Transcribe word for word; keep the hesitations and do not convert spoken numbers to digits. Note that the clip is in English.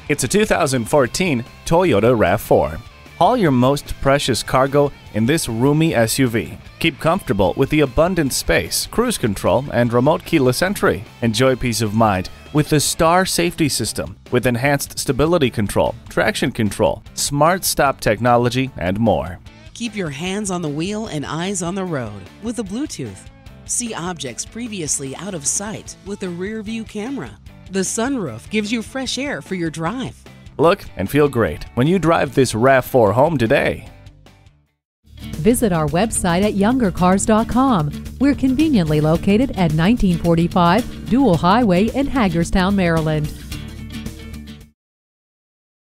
It's a two thousand fourteen Toyota RAV four. Haul your most precious cargo in this roomy S U V. Keep comfortable with the abundant space, cruise control, and remote keyless entry. Enjoy peace of mind with the Star Safety System with enhanced stability control, traction control, smart stop technology, and more. Keep your hands on the wheel and eyes on the road with the Bluetooth. See objects previously out of sight with the rear view camera. The sunroof gives you fresh air for your drive. Look and feel great when you drive this RAV four home today. Visit our website at younger cars dot com. We're conveniently located at nineteen forty-five Dual Highway in Hagerstown, Maryland.